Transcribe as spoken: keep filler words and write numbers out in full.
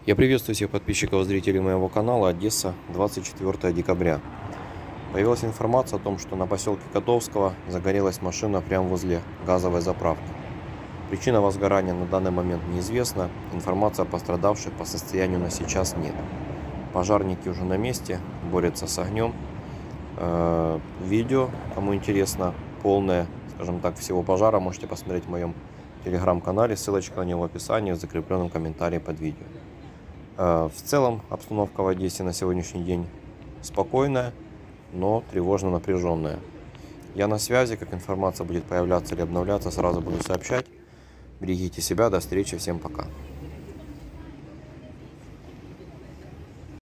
Я приветствую всех подписчиков и зрителей моего канала. Одесса, двадцать четвёртое декабря. Появилась информация о том, что на поселке Котовского загорелась машина прямо возле газовой заправки. Причина возгорания на данный момент неизвестна. Информации о пострадавших по состоянию на сейчас нет. Пожарники уже на месте, борются с огнем. Видео, кому интересно, полное, скажем так, всего пожара, можете посмотреть в моем телеграм-канале. Ссылочка на него в описании, в закрепленном комментарии под видео. В целом обстановка в Одессе на сегодняшний день спокойная, но тревожно напряженная. Я на связи, как информация будет появляться или обновляться, сразу буду сообщать. Берегите себя, до встречи, всем пока.